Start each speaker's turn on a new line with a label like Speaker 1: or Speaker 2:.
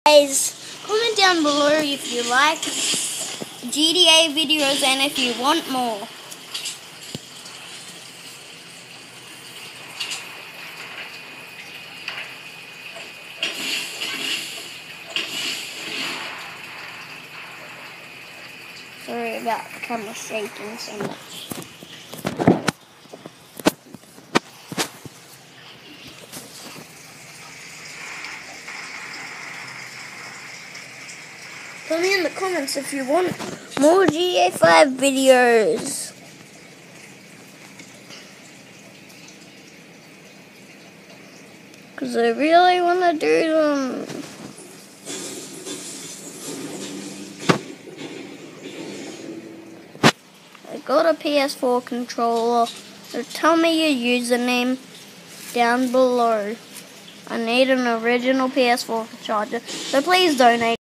Speaker 1: Guys, comment down below if you like GTA videos and if you want more. Sorry about the camera shaking so much. Tell me in the comments if you want more GTA 5 videos. Because I really want to do them. I got a PS4 controller. So tell me your username down below. I need an original PS4 charger. So please donate.